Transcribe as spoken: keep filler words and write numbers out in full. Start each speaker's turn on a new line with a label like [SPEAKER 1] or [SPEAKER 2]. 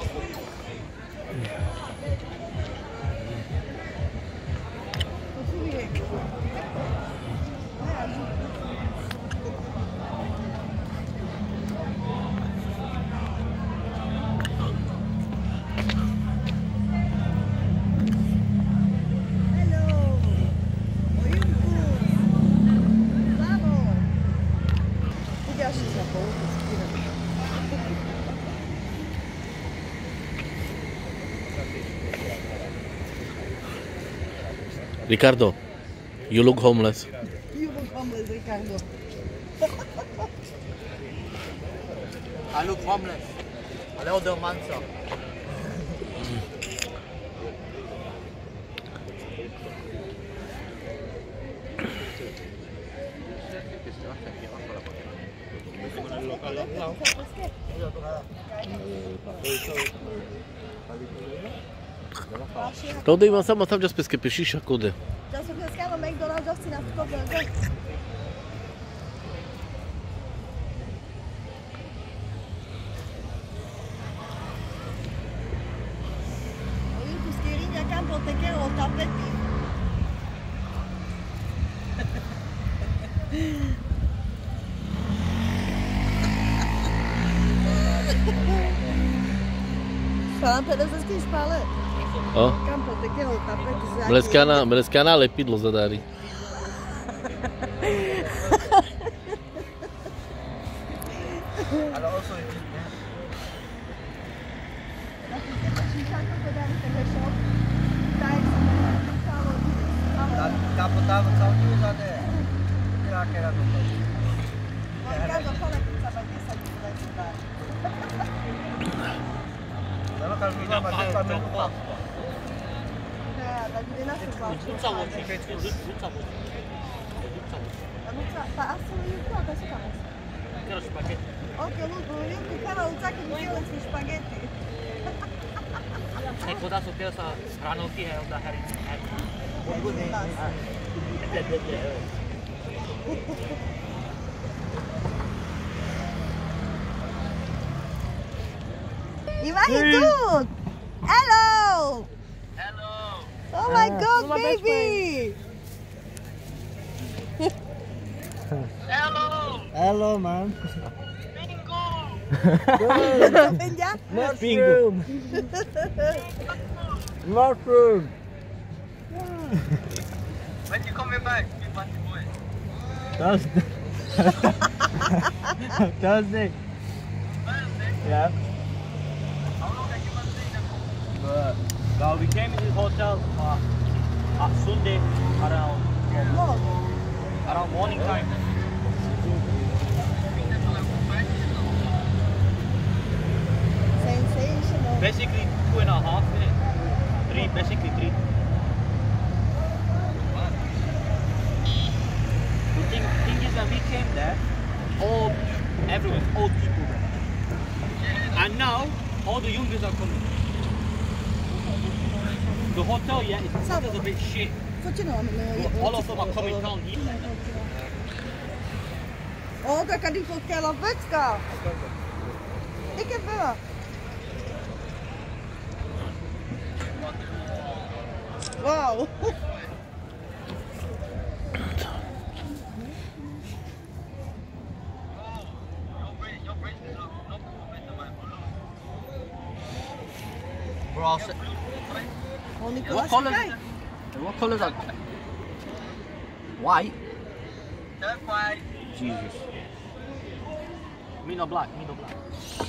[SPEAKER 1] Ricardo, you look homeless.
[SPEAKER 2] You look homeless, Ricardo.
[SPEAKER 3] I look homeless. Hello, the mansa.
[SPEAKER 1] לא יודע אם עשה מצב ג'ס פסקי פשישה קודם.
[SPEAKER 2] ג'ס פסקי אבל מקדונלד ג'ס צינה פקוב ג'ס. Oye, pues queriña campo te quiero tapete. Falam pedas das que espalha.
[SPEAKER 1] O?
[SPEAKER 2] Campo te quiero tapete.
[SPEAKER 1] Mleskána, mleskána lepidlo zadári.
[SPEAKER 3] Alors also Capo tava salto já de. Será que era do
[SPEAKER 2] Ricardo, fala que não sabe essa aqui da cidade.
[SPEAKER 3] Ela tá jogando mais para meu pai.
[SPEAKER 2] É, da Juliana Silva.
[SPEAKER 3] Rzuca łącznie, rzuca łącznie.
[SPEAKER 2] Passa o Yuko, a pessoa tá.
[SPEAKER 3] Quero spaghetti.
[SPEAKER 2] Ok, o Yuko, o cara usa que não quer esse espaguete.
[SPEAKER 3] Sai quando a peça hranolky है उधर हरी
[SPEAKER 2] Ivan, you dude! Hello!
[SPEAKER 3] Hello.
[SPEAKER 2] Oh my God, baby!
[SPEAKER 3] Hello.
[SPEAKER 4] Hello, man.
[SPEAKER 3] Bingo.
[SPEAKER 2] Ven ya.
[SPEAKER 4] Mushroom. Mushroom.
[SPEAKER 3] When you coming back, you funny boy.
[SPEAKER 4] Thursday. Thursday.
[SPEAKER 3] Thursday.
[SPEAKER 4] Yeah.
[SPEAKER 3] How long have you been staying there?
[SPEAKER 4] But, well, we came in this hotel uh, on Sunday around around morning time.
[SPEAKER 2] Sensational.
[SPEAKER 4] Basically two and a half minutes. Three, basically three. The thing, thing is when we came there, all everyone, old people there. And now all the youngers are coming. The hotel, yeah, it's, the hotel's a bit shit. All of them are coming down here.
[SPEAKER 2] O, taka lifotka lawecka. Jakie była? Wow.
[SPEAKER 3] Bro, I'll say,
[SPEAKER 2] Only
[SPEAKER 3] what colours? What colours are? White. White.
[SPEAKER 4] Jesus.
[SPEAKER 3] Me no black. Me no black.